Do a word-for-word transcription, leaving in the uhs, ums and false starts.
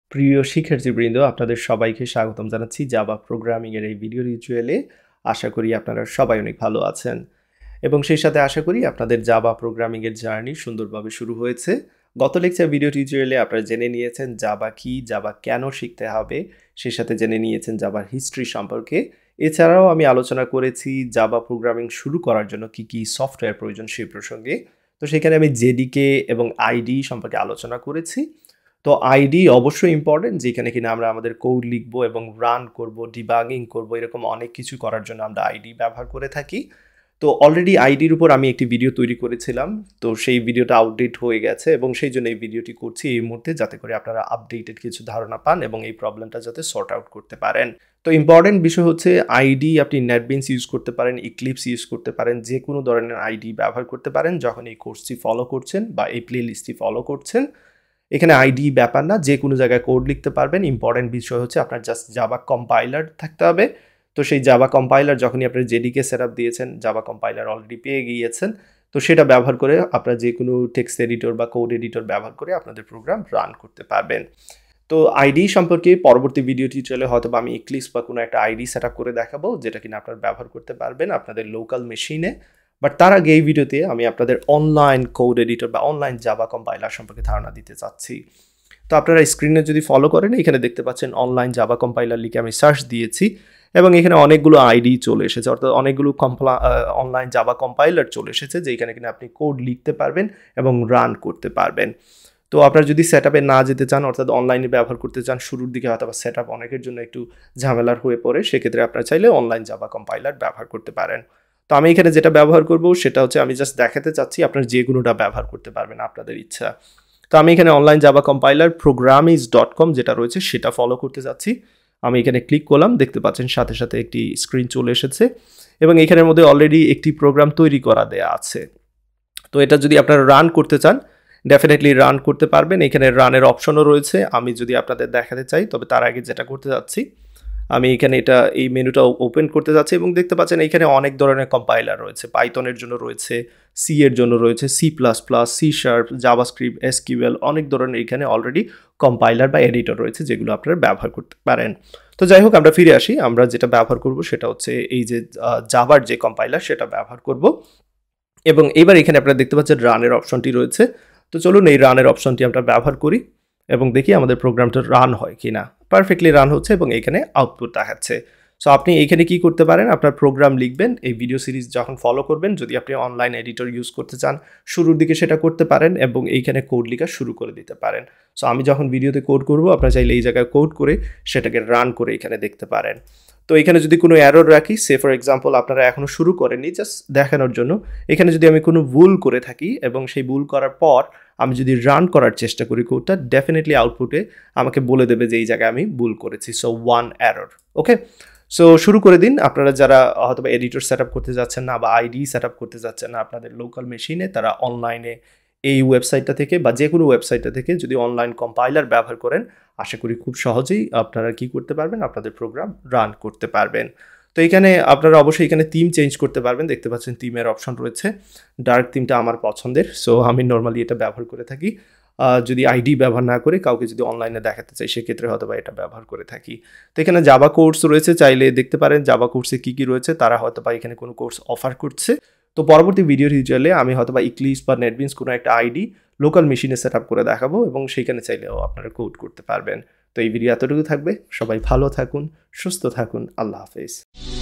প্রিয় শিক্ষার্থীবৃন্দ, আপনাদের সবাইকে স্বাগতম জানাচ্ছি জাভা প্রোগ্রামিং এর এই ভিডিও টিউটোরিয়ালে। আশা করি আপনারা সবাই অনেক ভালো আছেন এবং সেই সাথে আশা করি আপনাদের জাভা প্রোগ্রামিং এর জার্নি সুন্দরভাবে শুরু হয়েছে। গত লেকচার ভিডিও টিউটোরিয়ালে আপনারা জেনে নিয়েছেন জাভা কি, জাভা কেন শিখতে হবে, সেই সাথে জেনে নিয়েছেন জাভার হিস্ট্রি সম্পর্কে। এছাড়াও আমি আলোচনা করেছি জাভা প্রোগ্রামিং শুরু করার জন্য কি কি সফটওয়্যার প্রয়োজন সেই প্রসঙ্গে। তো সেখানে আমি জেডিকে এবং আইডি সম্পর্কে আলোচনা করেছি। তো আইডি অবশ্যই ইম্পর্টেন্ট, যেখানে কিনা আমরা আমাদের কোড লিখবো এবং রান করব, ডিবাগিং করব, এরকম অনেক কিছু করার জন্য আমরা আইডি ব্যবহার করে থাকি। তো অলরেডি আইডির উপর আমি একটি ভিডিও তৈরি করেছিলাম, তো সেই ভিডিওটা আউটডেট হয়ে গেছে এবং সেই জন্য এই ভিডিওটি করছি এই মুহূর্তে, যাতে করে আপনারা আপডেটেড কিছু ধারণা পান এবং এই প্রবলেমটা যাতে সর্ট আউট করতে পারেন। তো ইম্পর্টেন্ট বিষয় হচ্ছে আইডি আপনি নেটবিনস ইউজ করতে পারেন, ইক্লিপস ইউজ করতে পারেন, যে কোনো ধরনের আইডি ব্যবহার করতে পারেন যখন এই কোর্সটি ফলো করছেন বা এই প্লে লিস্টটি ফলো করছেন। এখানে আইডি ব্যাপার না, যে কোনো জায়গায় কোড লিখতে পারবেন। ইম্পর্টেন্ট বিষয় হচ্ছে আপনার জাস্ট জাভা কম্পাইলার থাকতে হবে। তো সেই জাভা কম্পাইলার যখনই আপনি জেডিকে সেট আপ দিয়েছেন, জাভা কম্পাইলার অলরেডি পেয়ে গিয়েছেন, তো সেটা ব্যবহার করে আপনারা যে কোনো টেক্সট এডিটর বা কোড এডিটর ব্যবহার করে আপনাদের প্রোগ্রাম রান করতে পারবেন। তো আইডি সম্পর্কে পরবর্তী ভিডিও টিউটোরিয়ালে হয়তো বা আমি ইক্লিপস বা কোনো একটা আইডি সেট আপ করে দেখাবো, যেটা কিনা আপনারা ব্যবহার করতে পারবেন আপনাদের লোকাল মেশিনে। বাট তার আগে এই ভিডিওতে আমি আপনাদের অনলাইন কোড এডিটর বা অনলাইন জাভা কম্পাইলার সম্পর্কে ধারণা দিতে চাচ্ছি। তো আপনারা স্ক্রিনে যদি ফলো করেন, এখানে দেখতে পাচ্ছেন অনলাইন জাভা কম্পাইলার লিখে আমি সার্চ দিয়েছি এবং এখানে অনেকগুলো আইডি চলে এসেছে, অর্থাৎ অনেকগুলো কম্পলা অনলাইন জাভা কম্পাইলার চলে এসেছে, যেখানে কিনা আপনি কোড লিখতে পারবেন এবং রান করতে পারবেন। তো আপনারা যদি সেট আপে না যেতে চান, অর্থাৎ অনলাইনে ব্যবহার করতে চান, শুরুর দিকে হয়তো বা সেট আপ অনেকের জন্য একটু ঝামেলার হয়ে পড়ে, সেক্ষেত্রে আপনারা চাইলে অনলাইন জাভা কম্পাইলার ব্যবহার করতে পারেন। তো আমি এখানে যেটা ব্যবহার করব সেটা হচ্ছে, আমি জাস্ট দেখাতে চাচ্ছি আপনারা যে কোনোটা ব্যবহার করতে পারবেন আপনাদের ইচ্ছা। তো আমি এখানে online Java compiler Programiz dot com যেটা রয়েছে সেটা ফলো করতে যাচ্ছি। আমি এখানে ক্লিক করলাম, দেখতে পাচ্ছেন সাথে সাথে একটি স্ক্রিন চলে এসেছে এবং এখানের মধ্যে অলরেডি একটি প্রোগ্রাম তৈরি করা দেয়া আছে। তো এটা যদি আপনারা রান করতে চান, ডেফিনেটলি রান করতে পারবেন। এখানে রানের অপশনও রয়েছে, আমি যদি আপনাদের দেখাতে চাই। তবে তার আগে যেটা করতে যাচ্ছি, আমি এখানে এটা এই মেনুটা ওপেন করতে যাচ্ছি এবং দেখতে পাচ্ছেন এখানে অনেক ধরনের কম্পাইলার রয়েছে। পাইথনের জন্য রয়েছে, সি এর জন্য রয়েছে, C plus plus, C sharp, JavaScript, SQL, অনেক ধরনের এখানে অলরেডি কম্পাইলার বা এডিটর রয়েছে যেগুলো আপনারা ব্যবহার করতে পারেন। তো যাই হোক, আমরা ফিরে আসি। আমরা যেটা ব্যবহার করব সেটা হচ্ছে এই যে জাভার যে কম্পাইলার সেটা ব্যবহার করব এবং এবার এখানে আপনারা দেখতে পাচ্ছেন রানের অপশনটি রয়েছে। তো চলুন এই রানের অপশনটি আমরা ব্যবহার করি এবং দেখি আমাদের প্রোগ্রামটা রান হয় কিনা। পারফেক্টলি রান হচ্ছে এবং এখানে আউটপুট দেখাচ্ছে। সো আপনি এখানে কি করতে পারেন, আপনার প্রোগ্রাম লিখবেন, এই ভিডিও সিরিজ যখন ফলো করবেন, যদি আপনি অনলাইন এডিটর ইউজ করতে চান শুরুর দিকে সেটা করতে পারেন এবং এইখানে কোড লেখা শুরু করে দিতে পারেন। সো আমি যখন ভিডিওতে কোড করব, আপনারা চাইলে এই জায়গায় কোড করে সেটাকে রান করে এখানে দেখতে পারেন। তো এখানে যদি কোনো এরর রাখি, সে ফর এক্সাম্পল আপনারা এখনও শুরু করেননি, জাস্ট দেখানোর জন্য, এখানে যদি আমি কোনো ভুল করে থাকি এবং সেই ভুল করার পর আমি যদি রান করার চেষ্টা করি কোডটা, ডেফিনেটলি আউটপুটে আমাকে বলে দেবে যে এই জায়গায় আমি ভুল করেছি। So one error. Okay, so শুরু করে দিন। আপনারা যারা হয়তো বা এডিটর সেট আপ করতে যাচ্ছেন না বা আইডি সেট আপ করতে যাচ্ছেন না আপনাদের লোকাল মেশিনে, তারা অনলাইনে এই ওয়েবসাইটটা থেকে বা যে কোনো ওয়েবসাইটটা থেকে যদি অনলাইন কম্পাইলার ব্যবহার করেন, আশা করি খুব সহজেই আপনারা কি করতে পারবেন, আপনাদের প্রোগ্রাম রান করতে পারবেন। তো এখানে আপনারা অবশ্যই এখানে থিম চেঞ্জ করতে পারবেন। দেখতে পাচ্ছেন থিমের অপশন রয়েছে। ডার্ক থিমটা আমার পছন্দের, সো আমি নর্মালি এটা ব্যবহার করে থাকি। যদি আইডি ব্যবহার না করে কাউকে যদি অনলাইনে দেখাতে চাই, সেক্ষেত্রে হয়তো বা এটা ব্যবহার করে থাকি। তো এখানে জাভা কোর্স রয়েছে, চাইলে দেখতে পারেন জাভা কোর্সে কী কী রয়েছে। তারা হয়তো বা এখানে কোনো কোর্স অফার করছে। তো পরবর্তী ভিডিও টিউটোরিয়ালে আমি হয়তো বা ইক্লিপস বা নেটবিনস কোনো একটা আইডি লোকাল মেশিনে সেট আপ করে দেখাবো এবং সেইখানে চাইলেও আপনারা কোড করতে পারবেন। তো এই ভিডিও এতটুকু থাকবে। সবাই ভালো থাকুন, সুস্থ থাকুন। আল্লাহ হাফেজ।